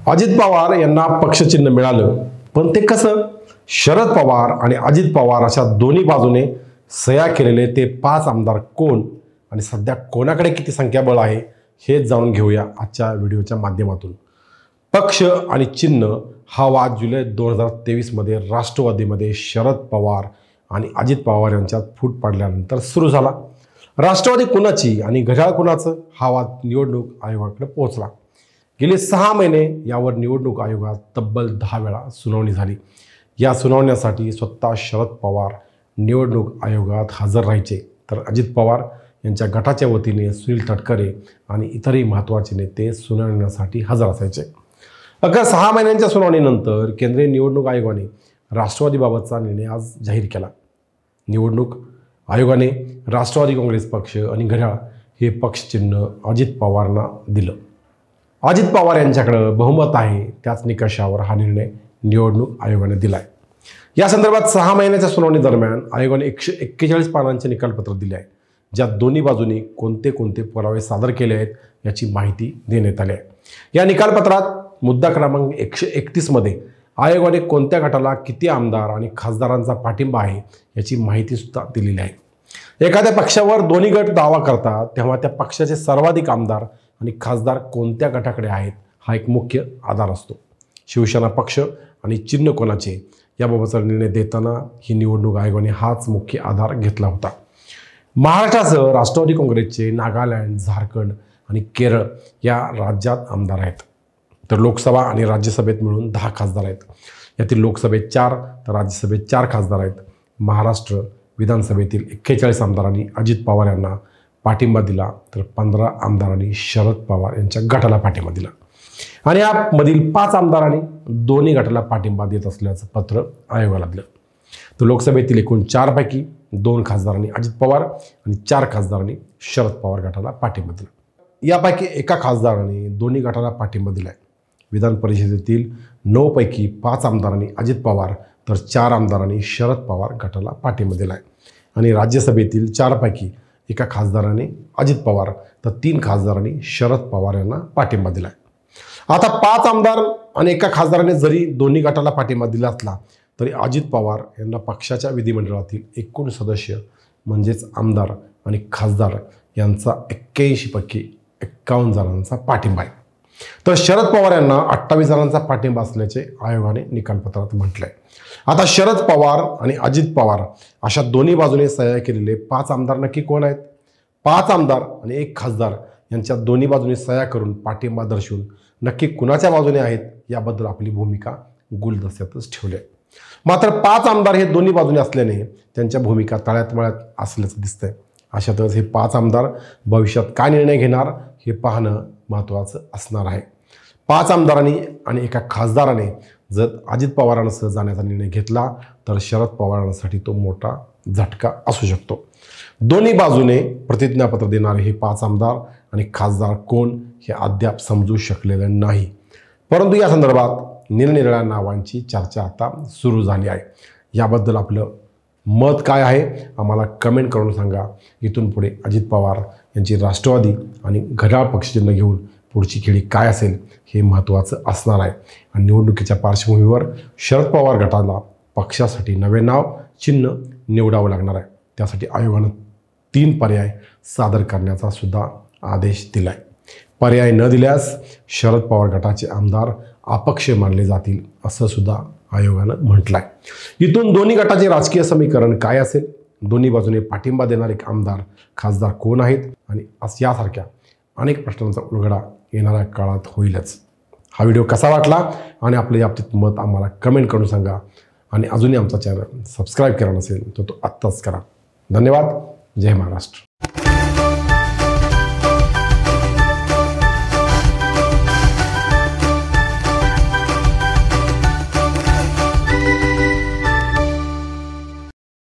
अजित पवार यांना पक्षचिन्ह मिळालं, पण ते कसं? शरद पवार आणि अजित पवार अशा दोन्ही बाजूने सह्या केलेले ते 5 आमदार कोण आणि सध्या कोणाकडे किती संख्याबळ आहे हे जाणून घेऊया आजच्या व्हिडिओच्या माध्यमातून। पक्ष आणि चिन्ह हा वाद जुलै 2023 मध्ये राष्ट्रवादीमध्ये शरद पवार आणि अजित पवार यांच्यात फूट पडल्यानंतर सुरू झाला। राष्ट्रवादी कुणाची आणि घड्याळ कुणाचं हा वाद निवडणूक आयोगाकडे पोहोचला। गेले 6 महिने यावर निवडणूक आयोगात तब्बल 10 वेळा सुनावणी झाली। या सुनावण्यासाठी स्वतः शरद पवार निवडणूक आयोगात हजर राहायचे, तर अजित पवार यांच्या गटाच्या वतीने सुनील तटकरे आणि इतरही महत्त्वाचे नेते सुनावण्यासाठी हजर असायचे। अखेर 6 महिन्यांच्या सुनावणीनंतर केंद्रीय निवडणूक आयोगाने राष्ट्रवादीबाबतचा निर्णय आज जाहीर केला। निवडणूक आयोगाने राष्ट्रवादी काँग्रेस पक्ष आणि घड्याळ हे पक्षचिन्ह अजित पवारांना दिलं। अजित पवार यांच्याकडे बहुमत आहे, त्याच निकषावर हा निर्णय निवडणूक आयोगाने दिलाय। या संदर्भात 6 महिन्याच्या सुनावणी दरम्यान आयोगाने 141 पानांचे निकालपत्र दिले आहे, ज्यात दोन्ही बाजूंनी कोणते कोणते पुरावे सादर केले आहेत याची माहिती देण्यात आली आहे। या निकालपत्रात मुद्दा क्रमांक 131 मध्ये आयोगाने कोणत्या गटाला किती आमदार आणि खासदारांचा पाठिंबा आहे याची माहिती सुद्धा दिलेली आहे। एखाद्या पक्षावर दोन्ही गट दावा करतात तेव्हा त्या पक्षाचे सर्वाधिक आमदार आणि खासदार कोणत्या गटाकडे आहेत हा एक मुख्य आधार असतो। शिवसेना पक्ष आणि चिन्ह कोणाचे याबाबतचा निर्णय देताना ही निवडणूक आयोगाने हाच मुख्य आधार घेतला होता। महाराष्ट्रासह राष्ट्रवादी काँग्रेसचे नागालँड, झारखंड आणि केरळ या राज्यात आमदार आहेत, तर लोकसभा आणि राज्यसभेत मिळून 10 खासदार आहेत। यातील लोकसभेत 4 तर राज्यसभेत 4 खासदार आहेत। महाराष्ट्र विधानसभेतील 41 आमदारांनी अजित पवार यांना पाठिंबा दिला, तर 15 आमदारांनी शरद पवार यांच्या गटाला पाठिंबा दिला आणि यामधील 5 आमदारांनी दोन्ही गटाला पाठिंबा देत असल्याचं पत्र आयोगाला दिलं। तर लोकसभेतील एकूण 4 पैकी 2 खासदारांनी अजित पवार आणि 4 खासदारांनी शरद पवार गटाला पाठिंबा दिला। यापैकी एका खासदाराने दोन्ही गटाला पाठिंबा दिला आहे। विधान परिषदेतील 9 पैकी 5 आमदारांनी अजित पवार तर 4 आमदारांनी शरद पवार गटाला पाठिंबा दिला आहे आणि राज्यसभेतील 4 पैकी एका खासदाराने अजित पवार तर 3 खासदारांनी शरद पवार यांना पाठिंबा दिला आहे। आता 5 आमदार आणि एका खासदाराने जरी दोन्ही गटाला पाठिंबा दिला असला तरी अजित पवार यांना पक्षाच्या विधिमंडळातील एकूण सदस्य म्हणजेच आमदार आणि खासदार यांचा 81 पैकी 51 जणांचा पाठिंबा आहे, तर शरद पवार यांना 28 जणांचा पाठिंबा असल्याचे आयोगाने निकालपत्रात म्हटले आहे। आता शरद पवार आणि अजित पवार अशा दोन्ही बाजूने सह्या केलेले 5 आमदार नक्की कोण आहेत? 5 आमदार आणि 1 खासदार यांच्या दोन्ही बाजूने सह्या करून पाठिंबा दर्शवून नक्की कुणाच्या बाजूने आहेत याबद्दल आपली भूमिका गुलदस्त्यातच ठेवली आहे। मात्र 5 आमदार हे दोन्ही बाजूने असल्याने त्यांच्या भूमिका तळ्यात मळ्यात असल्याचं दिसतंय। अशातच हे 5 आमदार भविष्यात काय निर्णय घेणार हे पाहणं महत्त्वाचं असणार आहे। 5 आमदारांनी आणि एका खासदाराने जर अजित पवारांसह जाण्याचा निर्णय घेतला तर शरद पवारांसाठी तो मोठा झटका असू शकतो। दोन्ही बाजूने प्रतिज्ञापत्र देणारे हे 5 आमदार आणि खासदार कोण हे अद्याप समजू शकलेले नाही, परंतु या संदर्भात निरनिराळ्या नावांची चर्चा आता सुरू झाली आहे। याबद्दल आपलं मत काय आहे आम्हाला कमेंट करून सांगा। इथून पुढे अजित पवार यांची राष्ट्रवादी आणि घड्याळ पक्षचिन्ह घेऊन पुढची खेळी काय असेल हे महत्त्वाचं असणार आहे आणि निवडणुकीच्या पार्श्वभूमीवर शरद पवार गटाला पक्षासाठी नवे नाव चिन्ह निवडावं लागणार आहे। त्यासाठी आयोगानं 3 पर्याय सादर करण्याचा सुद्धा आदेश दिलाय। पर्याय न दिल्यास शरद पवार गटाचे आमदार अपक्ष मानले जातील असं सुद्धा आयोगानं म्हटलं आहे। इथून दोन्ही गटाचे राजकीय समीकरण काय असेल, दोन्ही बाजूने पाठिंबा देणारे आमदार खासदार कोण आहेत आणि यासारख्या अनेक प्रश्नांचा उलगडा येणाऱ्या काळात होईलच। हा व्हिडिओ कसा वाटला आणि आपलं याबाबतीत मत आम्हाला कमेंट करून सांगा आणि अजूनही आमचा चॅनल सबस्क्राईब केला नसेल तर तो आत्ताच करा। धन्यवाद। जय महाराष्ट्र।